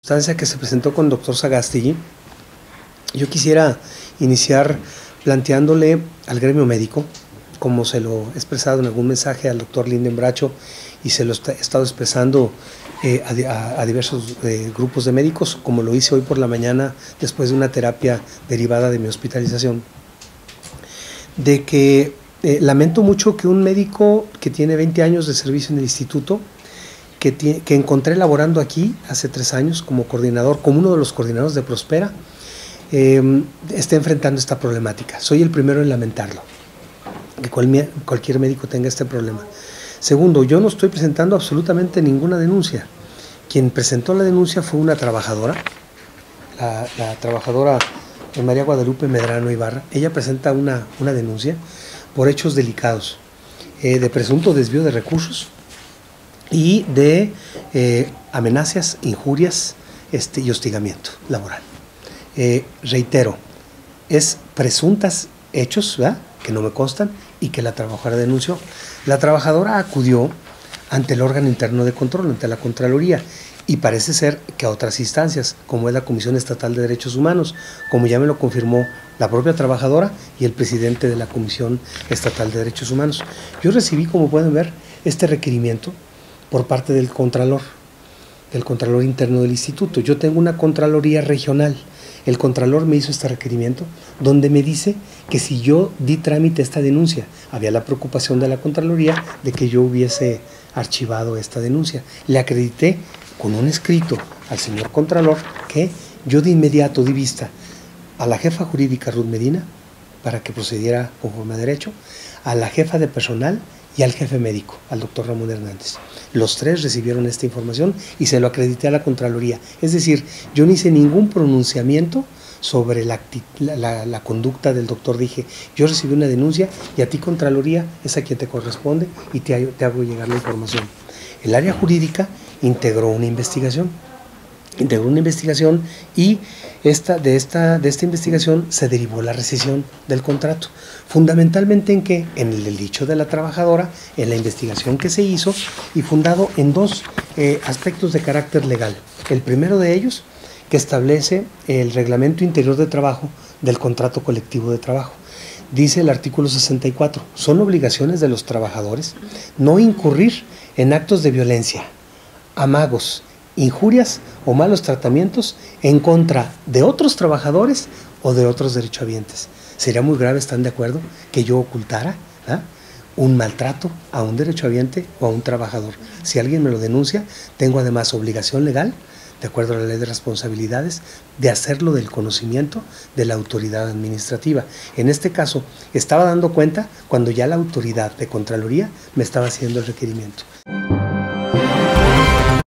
Circunstancia que se presentó con el doctor Sagasti, yo quisiera iniciar planteándole al gremio médico, como se lo he expresado en algún mensaje al doctor Linden Bracho y se lo he estado expresando a diversos grupos de médicos, como lo hice hoy por la mañana después de una terapia derivada de mi hospitalización, de que lamento mucho que un médico que tiene 20 años de servicio en el instituto, que encontré laborando aquí hace 3 años como coordinador, como uno de los coordinadores de Prospera, esté enfrentando esta problemática. Soy el primero en lamentarlo, que cualquier médico tenga este problema. Segundo, yo no estoy presentando absolutamente ninguna denuncia. Quien presentó la denuncia fue una trabajadora, la trabajadora María Guadalupe Medrano Ibarra. Ella presenta una denuncia por hechos delicados, de presunto desvío de recursos y de amenazas, injurias y hostigamiento laboral. Reitero, es presuntas hechos, ¿verdad?, que no me constan y que la trabajadora denunció. La trabajadora acudió ante el órgano interno de control, ante la Contraloría, y parece ser que a otras instancias, como es la Comisión Estatal de Derechos Humanos, como ya me lo confirmó la propia trabajadora y el presidente de la Comisión Estatal de Derechos Humanos. Yo recibí, como pueden ver, este requerimiento por parte del Contralor interno del instituto. Yo tengo una Contraloría regional. El Contralor me hizo este requerimiento donde me dice que si yo di trámite a esta denuncia, había la preocupación de la Contraloría de que yo hubiese archivado esta denuncia. Le acredité con un escrito al señor Contralor que yo de inmediato di vista a la jefa jurídica Ruth Medina para que procediera conforme a derecho, a la jefa de personal y al jefe médico, al doctor Ramón Hernández. Los 3 recibieron esta información y se lo acredité a la Contraloría. Es decir, yo no hice ningún pronunciamiento sobre la conducta del doctor. Dije, yo recibí una denuncia y a ti, Contraloría, es a quien te corresponde y te hago llegar la información. El área jurídica integró una investigación y de esta investigación se derivó la rescisión del contrato. Fundamentalmente en qué? En el dicho de la trabajadora, en la investigación que se hizo y fundado en 2 aspectos de carácter legal. El primero de ellos, que establece el reglamento interior de trabajo del contrato colectivo de trabajo. Dice el artículo 64, son obligaciones de los trabajadores no incurrir en actos de violencia, amagos, injurias o malos tratamientos en contra de otros trabajadores o de otros derechohabientes. Sería muy grave, ¿están de acuerdo?, que yo ocultara un maltrato a un derechohabiente o a un trabajador. Si alguien me lo denuncia, tengo además obligación legal, de acuerdo a la ley de responsabilidades, de hacerlo del conocimiento de la autoridad administrativa. En este caso, estaba dando cuenta cuando ya la autoridad de Contraloría me estaba haciendo el requerimiento.